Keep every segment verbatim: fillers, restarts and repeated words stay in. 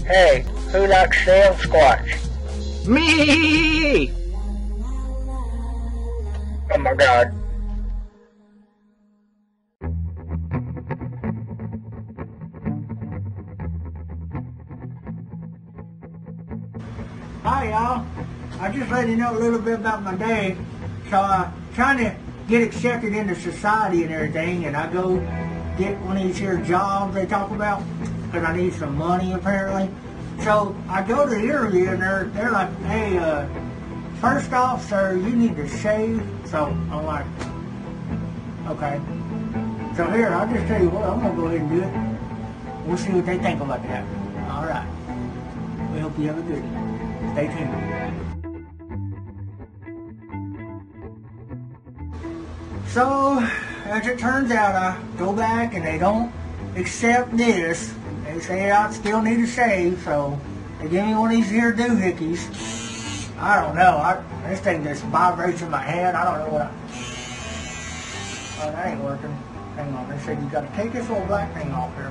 Hey, who likes Sam Squatch? Me! Oh my god. Hi y'all. I just let you know a little bit about my day. So uh trying to get accepted into society and everything, and I go get one of these here jobs they talk about because I need some money apparently. So I go to the interview and they're they're like, hey, uh, first off, sir, you need to shave. So I'm like, okay. So here, I'll just tell you what, I'm gonna go ahead and do it. We'll see what they think about that. All right. We hope you have a good one. Stay tuned. So, as it turns out, I go back and they don't accept this. They say I still need a shave, so they give me one of these here doohickeys. I don't know. I, this thing just vibrates in my head. I don't know what I... Oh, that ain't working. Hang on. They said you got to take this little black thing off here.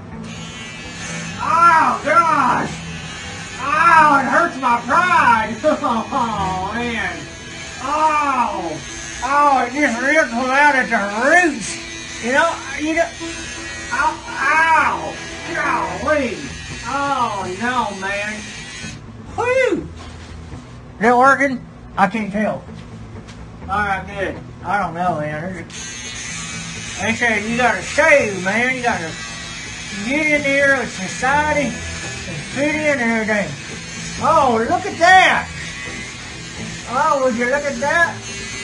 Oh, gosh! Oh, it hurts my pride! Oh, man! Oh! Oh, it just ripped them out at the roots! You know, you know... Ow! Ow! Golly! Oh, no, man! Whew! Is it working? I can't tell. Alright, good. I don't know, man. They said you gotta shave, man. You gotta get in there with society and fit in and everything. Oh, look at that! Oh, would you look at that?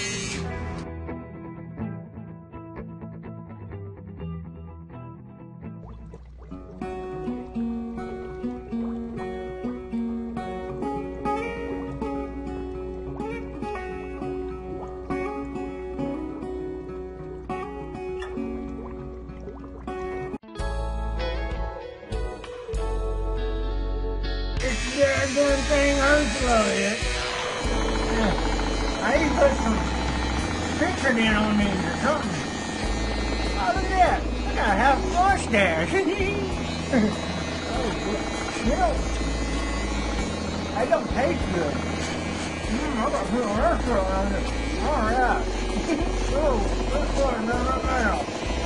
This daggone thing hurts a little bit. Yeah. I need to put some fixing in on these or something. Oh, look at that. I got a half a mustache. Oh, you know, they don't taste good. Mm, I got to put a restaurant on it. All right. Oh, let's put it right now.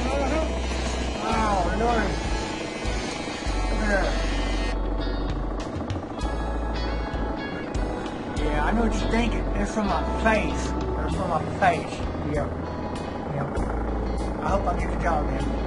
Oh, Lord. Look at that. Yeah, I know what you're thinking. It's from my face. It's from my face. Yeah. Yeah. I hope I get the job in.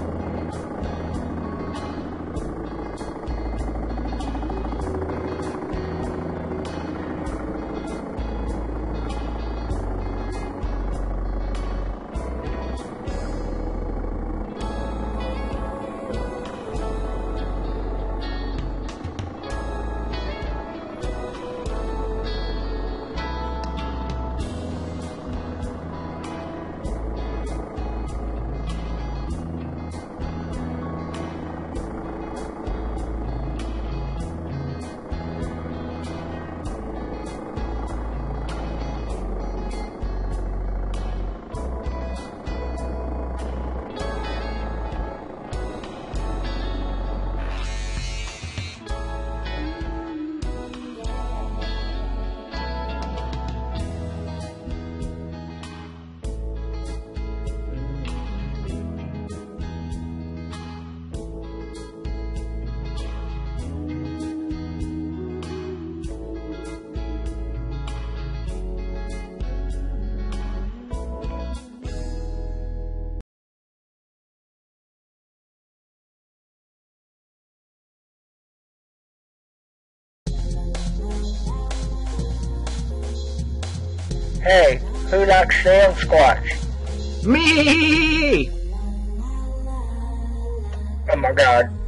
Hey, who likes Sam Squatch? Me! Oh my god.